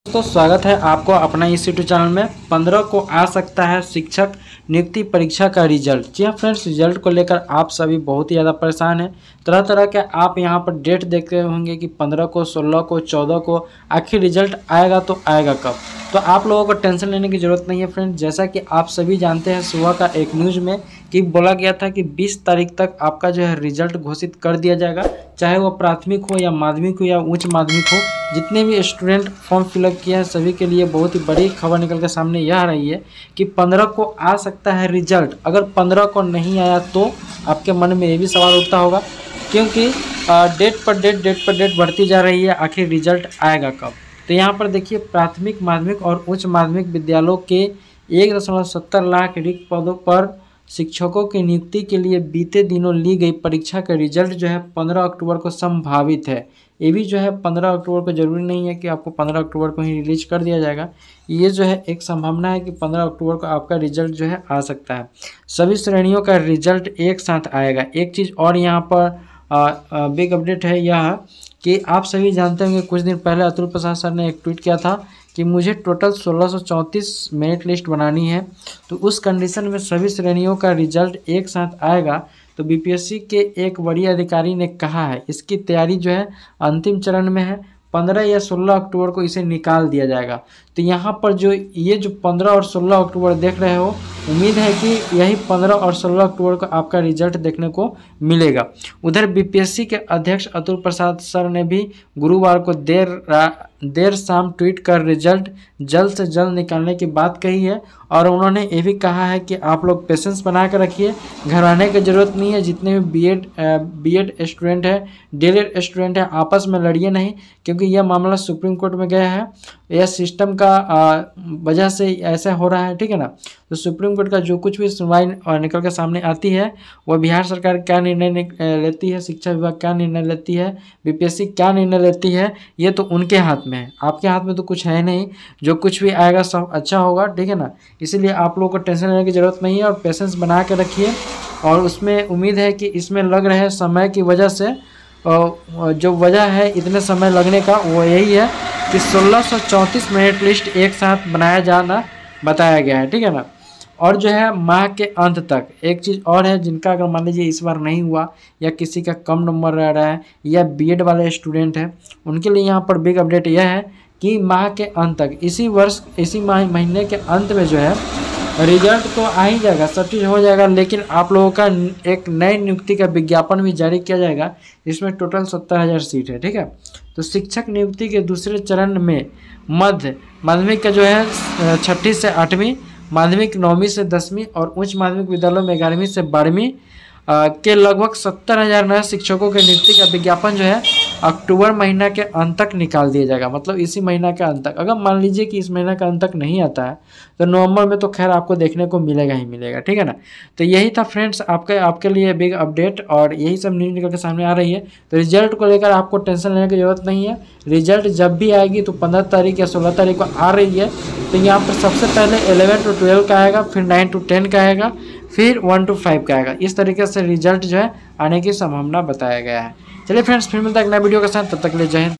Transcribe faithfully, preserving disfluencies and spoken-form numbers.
तो स्वागत है आपको अपना इस यूट्यूब चैनल में। पंद्रह को आ सकता है शिक्षक नियुक्ति परीक्षा का रिजल्ट। जी हाँ फ्रेंड्स, रिजल्ट को लेकर आप सभी बहुत ही ज़्यादा परेशान हैं। तरह तरह के आप यहां पर डेट देखते होंगे कि पंद्रह को, सोलह को, चौदह को आखिर रिजल्ट आएगा तो आएगा कब। तो आप लोगों को टेंशन लेने की ज़रूरत नहीं है फ्रेंड्स। जैसा कि आप सभी जानते हैं, सुबह का एक न्यूज़ में कि बोला गया था कि बीस तारीख तक आपका जो है रिजल्ट घोषित कर दिया जाएगा, चाहे वो प्राथमिक हो या माध्यमिक हो या उच्च माध्यमिक हो। जितने भी स्टूडेंट फॉर्म फिलअप किया है सभी के लिए बहुत ही बड़ी खबर निकल के सामने यह आ रही है कि पंद्रह को आ सकता है रिजल्ट। अगर पंद्रह को नहीं आया तो आपके मन में ये भी सवाल उठता होगा, क्योंकि डेट पर डेट डेट पर डेट बढ़ती जा रही है, आखिर रिजल्ट आएगा कब। तो यहाँ पर देखिए, प्राथमिक, माध्यमिक और उच्च माध्यमिक विद्यालयों के एक दशमलव सत्तर लाख रिक्त पदों पर शिक्षकों की नियुक्ति के लिए बीते दिनों ली गई परीक्षा का रिजल्ट जो है पंद्रह अक्टूबर को संभावित है। ये भी जो है पंद्रह अक्टूबर को, जरूरी नहीं है कि आपको पंद्रह अक्टूबर को ही रिलीज कर दिया जाएगा। ये जो है एक संभावना है कि पंद्रह अक्टूबर को आपका रिजल्ट जो है आ सकता है। सभी श्रेणियों का रिजल्ट एक साथ आएगा। एक चीज़ और यहाँ पर बिग अपडेट है यह कि आप सभी जानते होंगे, कुछ दिन पहले अतुल प्रसाद सर ने एक ट्वीट किया था कि मुझे टोटल सोलह सौ चौंतीस मेरिट लिस्ट बनानी है। तो उस कंडीशन में सभी श्रेणियों का रिजल्ट एक साथ आएगा। तो बीपीएससी के एक वरीय अधिकारी ने कहा है इसकी तैयारी जो है अंतिम चरण में है। पंद्रह या सोलह अक्टूबर को इसे निकाल दिया जाएगा। तो यहाँ पर जो ये जो पंद्रह और सोलह अक्टूबर देख रहे हो, उम्मीद है कि यही पंद्रह और सोलह अक्टूबर को आपका रिजल्ट देखने को मिलेगा। उधर बीपीएससी के अध्यक्ष अतुल प्रसाद सर ने भी गुरुवार को देर देर शाम ट्वीट कर रिजल्ट जल्द से जल्द निकालने की बात कही है। और उन्होंने ये भी कहा है कि आप लोग पेशेंस बना कर रखिए, घबराने की ज़रूरत नहीं है। जितने भी बीएड बीएड स्टूडेंट है, डीएलएड स्टूडेंट है, आपस में लड़िए नहीं, क्योंकि यह मामला सुप्रीम कोर्ट में गया है। यह सिस्टम का वजह से ऐसा हो रहा है, ठीक है ना। तो सुप्रीम कोर्ट का जो कुछ भी सुनवाई निकल कर सामने आती है, वह बिहार सरकार क्या निर्णय लेती है, शिक्षा विभाग क्या निर्णय लेती है, बीपीएससी क्या निर्णय लेती है, ये तो उनके हाथ में है। आपके हाथ में तो कुछ है नहीं। जो कुछ भी आएगा सब अच्छा होगा, ठीक है ना। इसीलिए आप लोगों को टेंशन लेने की ज़रूरत नहीं है और पेशेंस बना के रखिए। और उसमें उम्मीद है कि इसमें लग रहे समय की वजह से, जो वजह है इतने समय लगने का, वो यही है कि सोलह सौ चौंतीस मेरिट लिस्ट एक साथ बनाया जाना बताया गया है, ठीक है ना। और जो है माह के अंत तक एक चीज़ और है, जिनका अगर मान लीजिए इस बार नहीं हुआ या किसी का कम नंबर रह रहा है या बीएड वाले स्टूडेंट हैं, उनके लिए यहाँ पर बिग अपडेट यह है कि माह के अंत तक, इसी वर्ष इसी माह महीने के अंत में जो है रिजल्ट तो आ ही जाएगा, सब चीज़ हो जाएगा। लेकिन आप लोगों का एक नए नियुक्ति का विज्ञापन भी जारी किया जाएगा। इसमें टोटल सत्तर हज़ार सीट है, ठीक है। तो शिक्षक नियुक्ति के दूसरे चरण में मध्य माध्यमिक का जो है छठी से आठवीं, माध्यमिक नौवीं से दसवीं और उच्च माध्यमिक विद्यालयों में ग्यारहवीं से बारहवीं के लगभग सत्तर हज़ार नए शिक्षकों के नियुक्ति का विज्ञापन जो है अक्टूबर महीना के अंत तक निकाल दिया जाएगा। मतलब इसी महीना के अंत तक। अगर मान लीजिए कि इस महीना के अंत तक नहीं आता है तो नवंबर में तो खैर आपको देखने को मिलेगा ही मिलेगा, ठीक है ना। तो यही था फ्रेंड्स आपके आपके लिए बिग अपडेट, और यही सब न्यूज़ निकल के सामने आ रही है। तो रिजल्ट को लेकर आपको टेंशन लेने की ज़रूरत नहीं है। रिजल्ट जब भी आएगी तो पंद्रह तारीख या सोलह तारीख को आ रही है। तो यहाँ पर सबसे पहले एलेवन टू ट्वेल्व का आएगा, फिर नाइन टू टेन का आएगा, फिर वन टू फाइव का आएगा। इस तरीके से रिजल्ट जो है आने की संभावना बताया गया है। चलिए फ्रेंड्स, फिर मिलता है एक नए वीडियो के साथ, तब तक के लिए जय हिंद।